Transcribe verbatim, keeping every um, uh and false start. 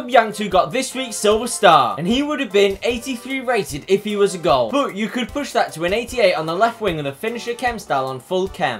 Jakub Jankto got this week's silver star, and he would have been eighty-three rated if he was a goal, but you could push that to an eighty-eight on the left wing of the finisher chem style on full chem.